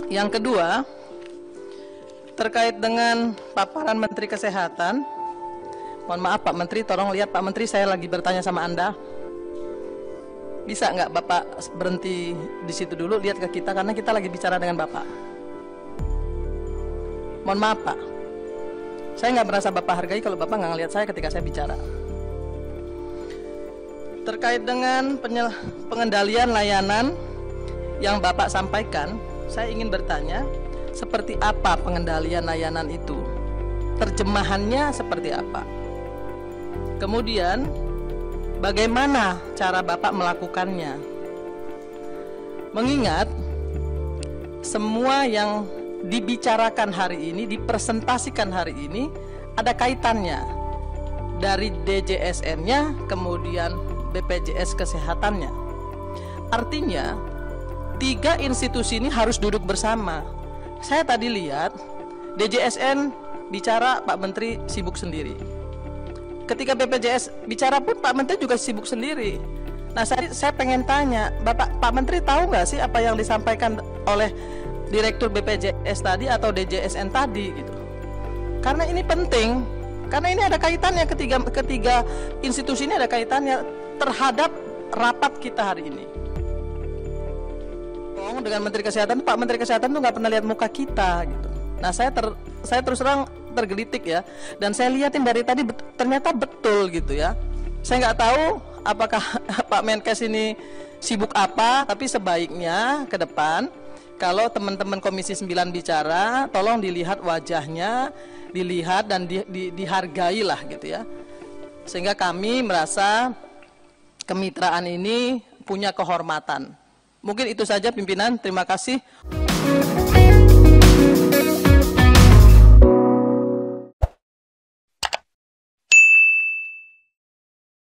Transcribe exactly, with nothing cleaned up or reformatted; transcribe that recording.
Yang kedua, terkait dengan paparan Menteri Kesehatan. Mohon maaf Pak Menteri, tolong lihat Pak Menteri, saya lagi bertanya sama Anda. Bisa nggak Bapak berhenti di situ dulu, lihat ke kita, karena kita lagi bicara dengan Bapak. Mohon maaf Pak, saya nggak merasa Bapak hargai kalau Bapak nggak ngelihat saya ketika saya bicara. Terkait dengan pengendalian layanan yang Bapak sampaikan, saya ingin bertanya, seperti apa pengendalian layanan itu? Terjemahannya seperti apa? Kemudian, bagaimana cara Bapak melakukannya? Mengingat semua yang dibicarakan hari ini, dipresentasikan hari ini, ada kaitannya dari D J S N-nya, kemudian B P J S Kesehatannya. Artinya, tiga institusi ini harus duduk bersama. Saya tadi lihat, D J S N bicara, Pak Menteri sibuk sendiri. Ketika B P J S bicara pun Pak Menteri juga sibuk sendiri. Nah, saya, saya pengen tanya, Bapak Pak Menteri tahu nggak sih apa yang disampaikan oleh Direktur B P J S tadi atau D J S N tadi gitu? Karena ini penting, karena ini ada kaitannya, ketiga ketiga institusi ini ada kaitannya terhadap rapat kita hari ini. Dengan Menteri Kesehatan, Pak Menteri Kesehatan tuh nggak pernah lihat muka kita gitu. Nah, saya ter, saya terus terang tergelitik ya, dan saya lihatin dari tadi bet, ternyata betul gitu ya. Saya nggak tahu apakah Pak Menkes ini sibuk apa, tapi sebaiknya ke depan kalau teman-teman Komisi sembilan bicara, tolong dilihat wajahnya, dilihat dan di, di, dihargai lah gitu ya, sehingga kami merasa kemitraan ini punya kehormatan. Mungkin itu saja pimpinan, terima kasih.